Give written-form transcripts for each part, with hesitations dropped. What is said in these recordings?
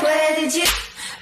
Where did you?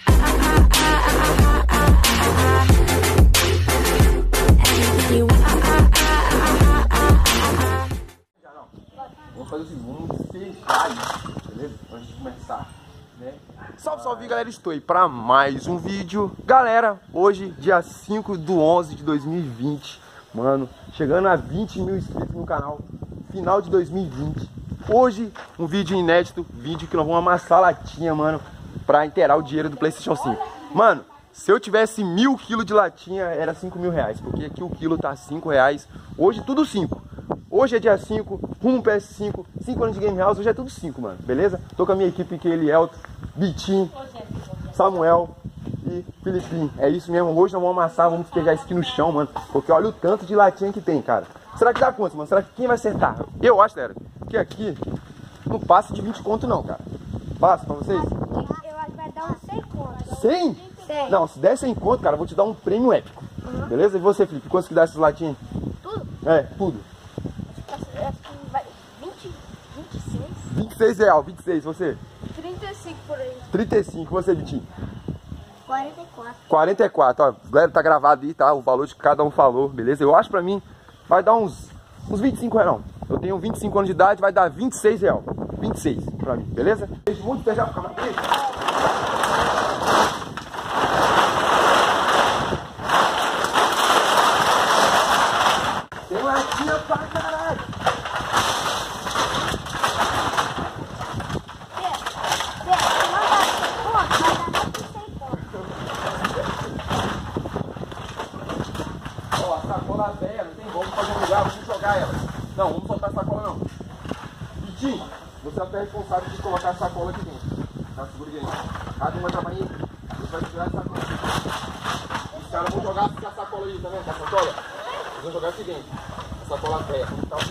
Vamos fazer o seguinte, vamos fechar isso, beleza? Antes de começar, né? Salve, salve, galera, estou aí para mais um vídeo. Galera, hoje, dia 5/11 de 2020, mano, chegando a 20 mil inscritos no canal, final de 2020. Hoje, um vídeo inédito, vídeo que nós vamos amassar latinha, mano, pra inteirar o dinheiro do PlayStation 5. Mano, se eu tivesse 1000 quilos de latinha, era 5 mil reais, porque aqui o quilo tá 5 reais, hoje tudo 5. Hoje é dia 5, rumo PS5, 5 anos de Game House, hoje é tudo 5, mano, beleza? Tô com a minha equipe aqui, Elielto, Bitinho, Samuel e Filipinho. É isso mesmo, hoje nós vamos amassar, vamos despejar isso aqui no chão, mano, porque olha o tanto de latinha que tem, cara. Será que dá quanto, mano? Será que quem vai acertar? Eu acho, galera, que aqui não passa de 20 conto não, cara. Passa pra vocês? Eu acho que vai dar uns 100 contos. 100? 100. Não, se der 100 conto, cara, eu vou te dar um prêmio épico. Beleza? E você, Felipe, quanto que dá essas latinhas? Tudo? É, tudo. Acho que vai 20, 26. 26 real, 26, você? 35 por aí. 35, você, Vitinho? 44. 44, ó, galera, tá gravado aí, tá? O valor de cada um falou, beleza? Eu acho pra mim, vai dar uns 25 reais, não. Eu tenho 25 anos de idade, vai dar 26 reais. 26 pra mim, beleza? Beijo muito, já fica mais beijo. Tem latinha pra caralho. Ó, a sacola velha, não tem como fazer um lugar, vamos jogar ela. Não, vamos soltar a sacola não. Vitinho, você é o responsável de colocar a sacola aqui dentro. Tá, segura aí. Cada um vai trabalhar aí. Você vai tirar a sacola. Os caras vão jogar a sacola aí, tá vendo? A sacola? Eles vão jogar aqui dentro. A sacola velha, como tá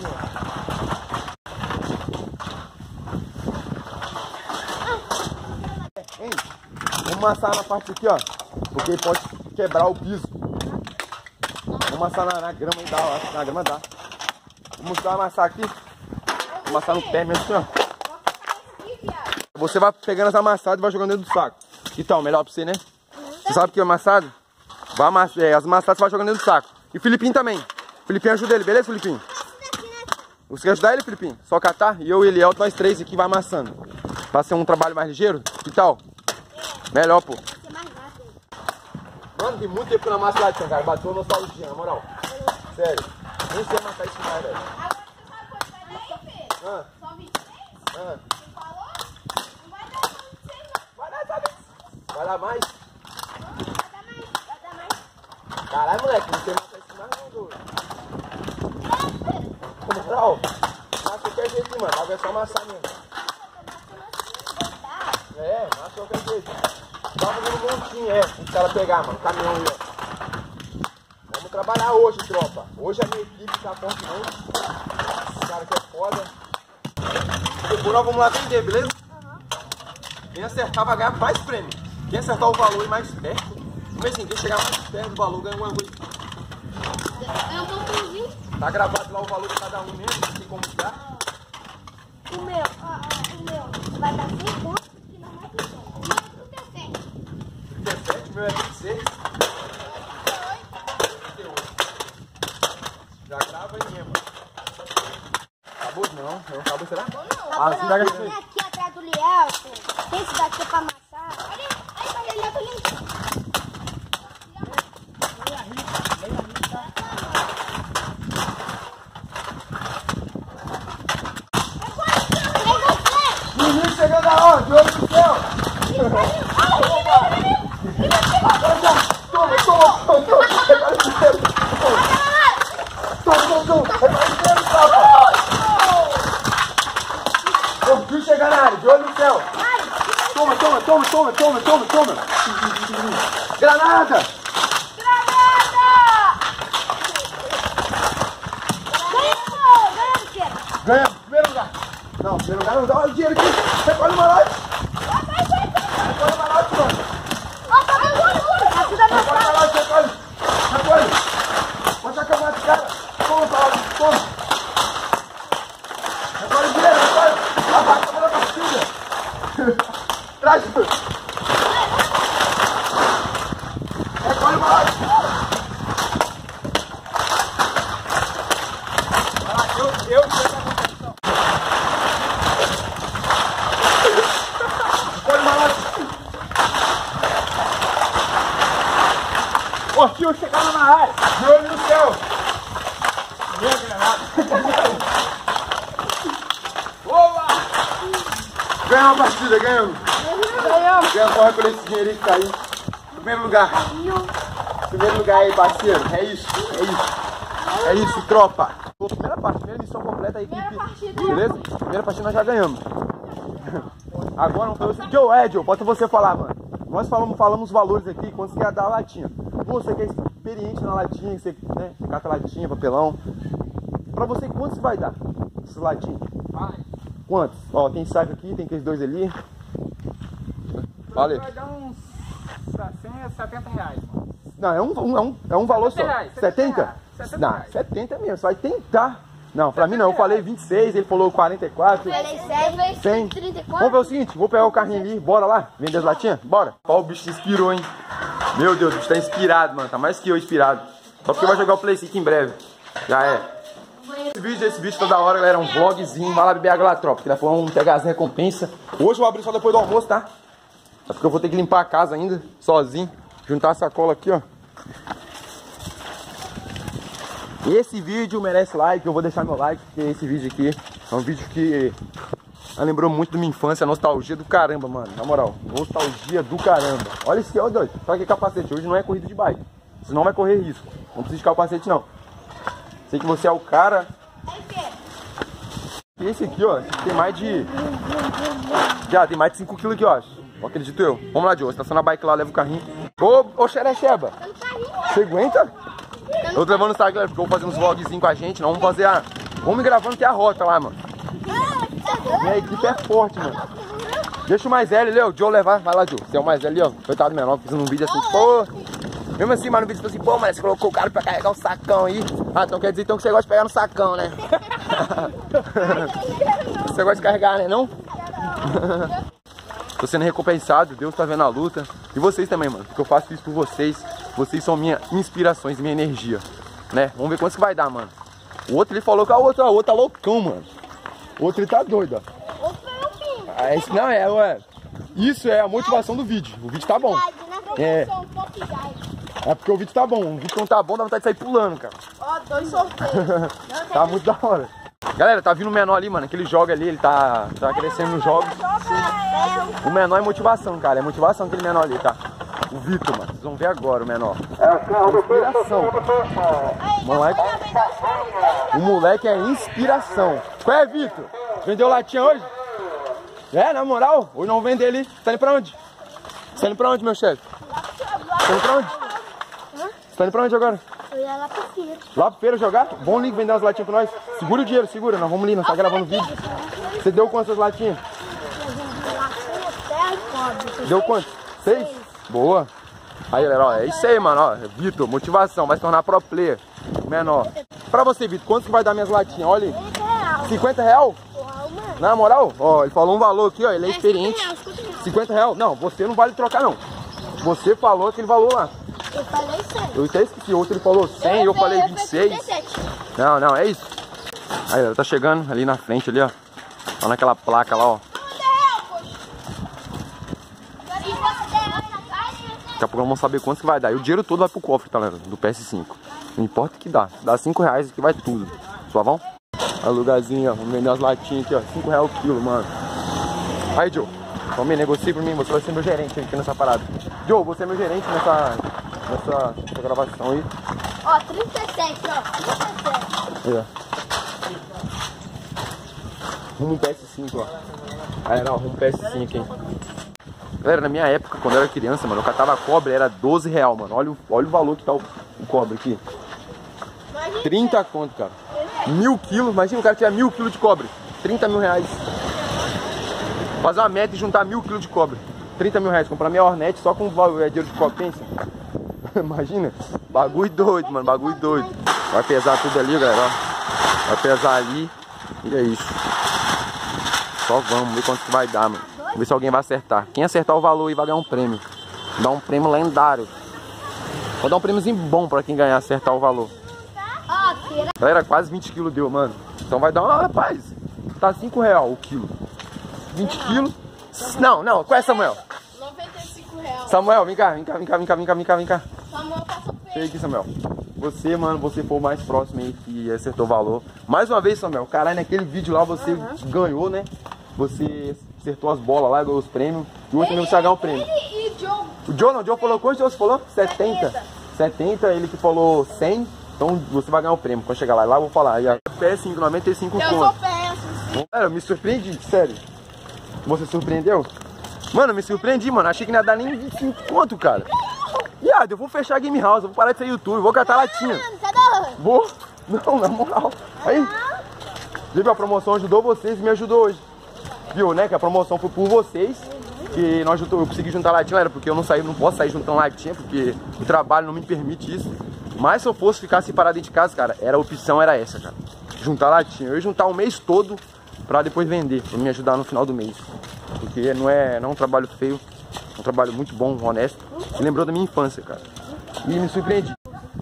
Hein? Vamos amassar na parte aqui, ó. Porque pode quebrar o piso. Vamos amassar na grama aí, dá, ó. Na grama dá. Vamos amassar aqui. Amassar no pé mesmo assim, ó. Você vai pegando as amassadas e vai jogando dentro do saco. Então, melhor pra você, né? Você sabe que é amassado? Vai amassar, as amassadas você vai jogando dentro do saco. E o Filipinho também. Filipinho ajuda ele, beleza, Filipinho? Você quer ajudar ele, Filipinho? Só catar? E eu e ele, nós três aqui vai amassando. Pra ser um trabalho mais ligeiro? Que tal? Melhor, pô. Mano, tem muito tempo que eu não amasso latinha, cara. Bateu nostalgia, na moral. Sério. Nem sei amassar isso mais, velho. Vai dar mais? Caralho, moleque, não tem mais isso mais não, doido. Moral, massa qualquer jeito, mano. Vai só amassar mesmo. É, massa qualquer jeito. Só fazendo um montinho, os caras pegar, mano. Caminhão aí, ó. Vamos trabalhar hoje, tropa. Hoje a minha equipe tá forte mesmo. Esse cara que é foda. Depois nós vamos lá vender, beleza? Quem acertar vai ganhar mais prêmio. Quem acertar o valor e mais perto, como assim, quem chegar mais perto do valor ganha uma coisa. É um pouquinho. Tá gravado lá o valor de cada um mesmo, não tem como ficar. O meu vai dar 100 contos e não vai ter 37. 37, o meu é 26. 38. Já grava aí mesmo. Acabou? Não acabou, será? Não, você vai vem aqui atrás do Lielto. Tem esse daqui pra amassar. Olha aí, Lielto ali. Menino chegando aonde? Olho no céu! Toma! O bicho chegando na área, de olho no céu! Toma! Granada! Ganha! Primeiro lugar! Não, primeiro lugar não dá o dinheiro aqui! Recolhe uma lote! Recolhe uma lote, mano! Recolhe uma lote, recolhe! Pode acalmar esse cara! Toma! Recolhe o dinheiro, recolhe! Abaixa a mão da partida! Traz! Esportivo chegando na área. De olho no céu. Minha granada. Oba! Ganhamos a partida, ganhamos. Ganhamos, corre por esse dinheiro aí que caiu. Primeiro lugar. Primeiro lugar aí, parceiro. É isso, é isso. É isso, tropa. Primeira parte, primeira missão completa aí, equipe. Beleza? Primeira partida nós já ganhamos. Agora vamos fazer o seguinte. Joe, pode você falar, mano. Nós falamos os valores aqui, quanto você quer dar a latinha. Você que é experiente na latinha, você né, cata latinha, papelão. Pra você, quanto você vai dar? Esses latinhos? Quantos? Ó, tem saco aqui, tem aqueles dois ali. Valeu. Vai dar uns 70 reais, mano. Não, é um valor só. Reais, 70? 70 Não, reais. 70 mesmo, só vai tentar. Não, pra mim não, eu falei 26, ele falou 44. Falei 100. 34. Vamos ver o seguinte, vou pegar o carrinho ali, bora lá, vender as latinhas? Bora. Ó, o bicho se inspirou, hein? Meu Deus, o bicho tá inspirado, mano, tá mais que eu inspirado. Só porque vai jogar o Play 5 em breve. Já é. Esse vídeo toda hora, galera, um vlogzinho, vai lá beber água lá, tropa, que dá pra pegar as recompensas. Hoje eu vou abrir só depois do almoço, tá? É porque eu vou ter que limpar a casa ainda, sozinho. Juntar a sacola aqui, ó. Esse vídeo merece like, eu vou deixar meu like, porque esse vídeo aqui é um vídeo que lembrou muito da minha infância, nostalgia do caramba, mano. Na moral, nostalgia do caramba. Olha esse, ó, doido. Só que capacete, hoje não é corrida de bike. Senão vai correr risco. Não precisa de capacete, não. Sei que você é o cara. E esse aqui, ó, tem mais de... Já, tem mais de 5 kg aqui, ó. Acredito eu. Vamos lá, Diogo. Estaciona a bike lá, leva o carrinho. Ô, Xerexeba. Você aguenta? Eu tô levando no Instagram, porque eu vou fazer uns vlogzinhos com a gente. Nós vamos fazer a... Vamos gravando que é a rota lá, mano. Minha equipe é forte, mano. Deixa o mais velho ali, ó. O Joe levar. Vai lá, Joe. Você é o mais velho ali, ó. Coitado do menor, fiz um vídeo assim, pô. Mesmo assim, mas no vídeo assim, pô, mas você colocou o cara pra carregar um sacão aí. Ah, então quer dizer então que você gosta de pegar no sacão, né? Você gosta de carregar, né, não? Tô sendo recompensado, Deus tá vendo a luta. E vocês também, mano, porque eu faço isso por vocês. Vocês são minhas inspirações, minha energia, né? Vamos ver quanto que vai dar, mano. O outro ele falou que o outro tá loucão, mano. O outro ele tá doido, ó. Isso não é, ué. Isso é a motivação do vídeo. O vídeo tá bom. É. É porque o vídeo tá bom. O vídeo não tá bom, dá vontade de sair pulando, cara. Ó, 2 sorteios. Tá muito da hora. Galera, tá vindo o menor ali, mano. Aquele joga ali, ele tá crescendo nos jogos. O menor é motivação, cara. É motivação aquele menor ali, tá? O Vitor, mano. Vocês vão ver agora o menor. É inspiração. O moleque é inspiração. Qual é, Vitor? Vendeu latinha hoje? É, na moral? Hoje não vou vender ali. Você tá indo pra onde? Você tá indo pra onde, meu chefe? Você tá indo pra onde? Você tá indo pra onde agora? Eu ia lá pra feira. Lá pra feira jogar? Vamos ali vender umas latinhas pra nós. Segura o dinheiro, segura. Nós vamos ali, nós tá gravando vídeo. Você deu quantas latinhas? Deu quanto? 6? Boa. Aí, galera, ó, é isso aí, mano, ó. Vitor, motivação, vai se tornar pro player. Menor. Pra você, Vitor, quanto que vai dar minhas latinhas? Olha aí. 50 real? Na moral, ó, ele falou um valor aqui, ó, ele é experiente. 50 real? Não, você não vale trocar, não. Você falou aquele valor lá. Eu falei 100. Eu até esqueci, outro ele falou 100 e eu falei 26. Não, é isso. Aí, galera, tá chegando ali na frente, ali, ó. Ó naquela placa lá, ó. Daqui a pouco vamos saber quanto que vai dar. E o dinheiro todo vai pro cofre, tá, galera? Do PS5. Não importa o que dá. Dá 5 reais aqui vai tudo. Suavão? Aí o lugarzinho, ó. Vamos vender as latinhas aqui, ó. 5 reais o quilo, mano. Aí, Joe. Vamos negocie pra mim. Você vai ser meu gerente aqui nessa parada. Joe, você é meu gerente nessa gravação aí. Ó, 37, ó. 37. Aí, ó. Rumo PS5, ó. Aí, não, rumo PS5, hein. Galera, na minha época, quando eu era criança, mano, eu catava cobre, era 12 real, mano. Olha o valor que tá o cobre aqui. 30 conto, cara. 1000 quilos, imagina o cara tiver 1000 quilos de cobre. 30 mil reais. Fazer uma meta e juntar 1000 quilos de cobre. 30 mil reais. Comprar minha Hornet só com dinheiro de cobre, pensa. Imagina. Bagulho doido, mano, bagulho doido. Vai pesar tudo ali, galera, ó. Vai pesar ali. E é isso. Só vamos ver quanto que vai dar, mano. Vamos ver se alguém vai acertar. Quem acertar o valor aí vai ganhar um prêmio. Vou dar um prêmio lendário. Vou dar um prêmiozinho bom pra quem ganhar acertar o valor. Galera, quase 20 quilos deu, mano. Então vai dar uma, rapaz. Tá 5 real o quilo. 20 quilos. Não. Qual é, Samuel? 95 reais. Samuel, vem cá. Samuel passou Chega aqui, Samuel. Você, mano, você foi o mais próximo aí que acertou o valor. Mais uma vez, Samuel, caralho, naquele vídeo lá você ganhou, né? Você acertou as bolas lá, ganhou os prêmios. E hoje também você vai ganhar um prêmio. E Joe? O Joe não, o Joe falou quanto você falou? 70. 70, ele que falou 100. Então você vai ganhar um prêmio. Quando chegar lá eu vou falar. E a PS5, 95 Eu conto. sou PS5. Cara, eu me surpreendi, sério. Você surpreendeu? Mano, eu me surpreendi, mano. Achei que não ia dar nem 25 conto, cara. Viado, eu vou fechar a Game House, eu vou parar de ser YouTube, vou catar latinha. Vou? Não, na moral. Aí, viu, a promoção ajudou vocês e me ajudou hoje. Viu, né, que a promoção foi por vocês. Que nós eu consegui juntar latinha, era porque eu não posso sair juntando latinha, porque o trabalho não me permite isso. Mas se eu fosse ficar separado dentro de casa, cara, a opção era essa, cara. Juntar latinha. Eu ia juntar o mês todo pra depois vender, pra me ajudar no final do mês. Porque não é um trabalho feio, é um trabalho muito bom, honesto. Me lembrou da minha infância, cara. E me surpreendi.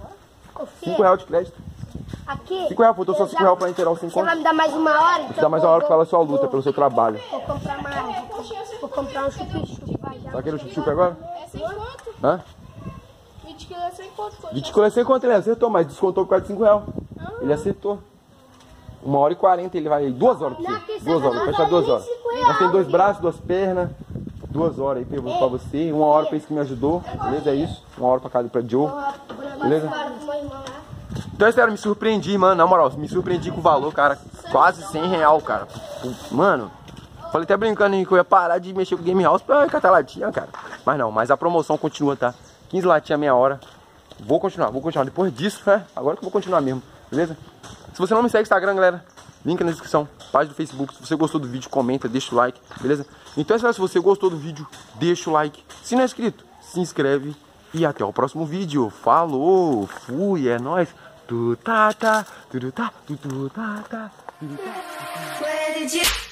R$5 de crédito. Aqui. R$5, faltou só R$5 pra inteirar os 5 Você vai me dar mais uma hora? Vou te dar mais uma hora pela sua luta, pelo seu trabalho. Vou comprar mais. Vou comprar um chup-chup. Tá querendo chup-chup agora? É 100 conto. Hã? 20 quilos é 100 conto. 20 quilos é 100 conto, ele acertou, mas descontou por causa de R$5. Ele acertou. 1h40, ele vai 2 horas pra você. 2 horas, vai fechar 2 horas. Nós tem 2 braços, 2 pernas. 2 horas aí pra você, 1 hora pra esse que me ajudou, beleza? É isso. 1 hora pra cada pra Joe, beleza? Então é sério, me surpreendi, mano, na moral, me surpreendi com o valor, cara. Quase R$100, cara. Mano, falei até brincando aí que eu ia parar de mexer com o Game House pra catar latinha, cara. Mas não, mas a promoção continua, tá? 15 latinhas, meia hora. Vou continuar. Depois disso, né? Agora que eu vou continuar mesmo, beleza? Se você não me segue no Instagram, galera, link na descrição, página do Facebook. Se você gostou do vídeo, comenta, deixa o like, beleza? Então é só, se você gostou do vídeo, deixa o like. Se não é inscrito, se inscreve. E até o próximo vídeo. Falou, fui, é nóis. Tu tá, tá, tu tá, tu tá, tá, tu tá.